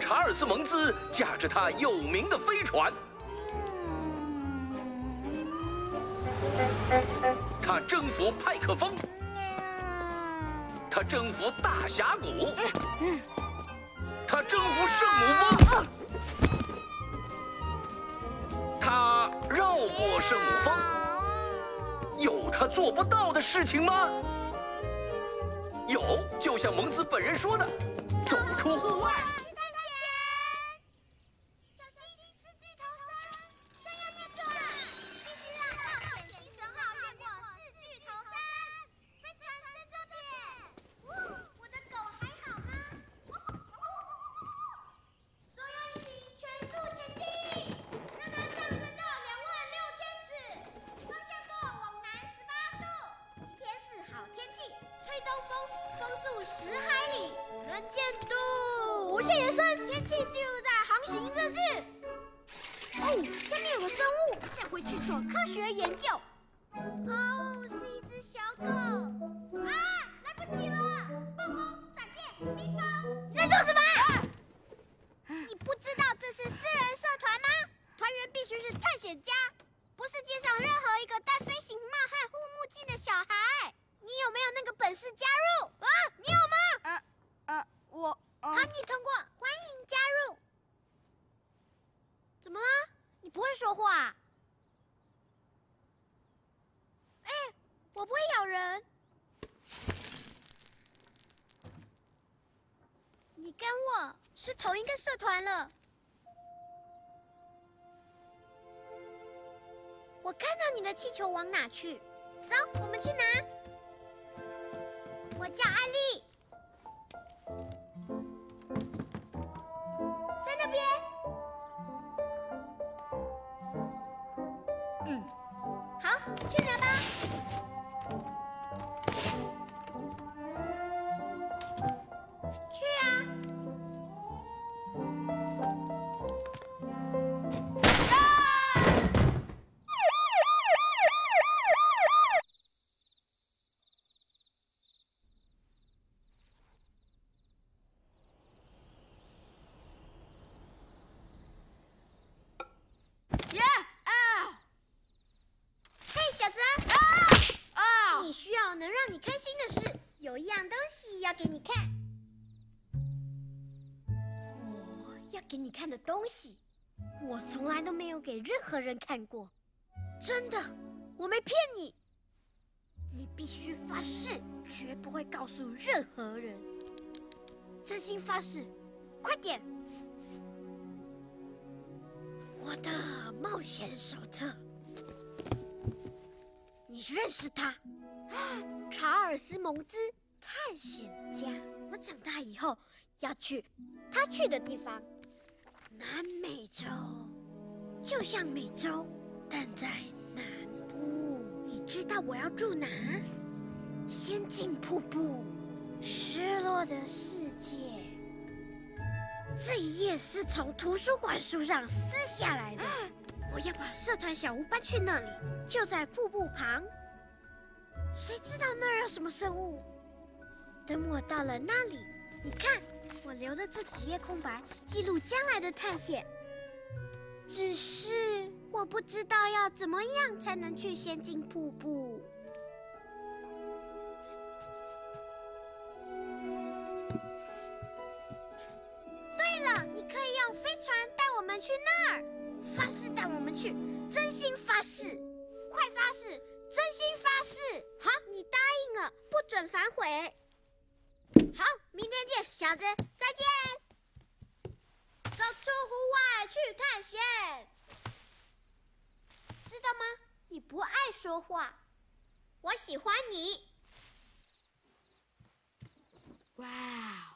查尔斯·蒙兹驾着他有名的飞船，他征服派克峰，他征服大峡谷，他征服圣母峰，他绕过圣母峰。有他做不到的事情吗？有，就像蒙兹本人说的，走出户外。 10海里，能见度无限延伸，天气记录在航行日志。哦，下面有个生物，再回去做科学研究。哦，是一只小狗。啊，来不及了！暴风、闪电、冰雹，你在做什么？你不知道这是私人社团吗？团员必须是探险家，不是街上任何一个戴飞行帽和护目镜的小孩。 你有没有那个本事加入啊？你有吗？我好，你通过，欢迎加入。怎么了？你不会说话？哎，我不会咬人。你跟我是同一个社团了。我看到你的气球往哪去？走，我们去拿。 我叫艾丽，在那边。好，去拿吧。去啊！你需要能让你开心的事，有一样东西要给你看。我要给你看的东西，我从来都没有给任何人看过。真的，我没骗你。你必须发誓，绝不会告诉任何人。真心发誓，快点！我的冒险手册。 你认识他？查尔斯·蒙兹，探险家。我长大以后要去他去的地方——南美洲，就像美洲，但在南部。你知道我要住哪？仙境瀑布，失落的世界。这一页是从图书馆书上撕下来的。我要把社团小屋搬去那里，就在瀑布旁。谁知道那儿有什么生物？等我到了那里，你看，我留了这几页空白，记录将来的探险。只是我不知道要怎么样才能去仙境瀑布。对了，你可以用飞船带我们去那儿。 发誓带我们去，真心发誓，快发誓，真心发誓！好，你答应了，不准反悔。好，明天见，小子，再见。走出户外去探险，知道吗？你不爱说话，我喜欢你。哇！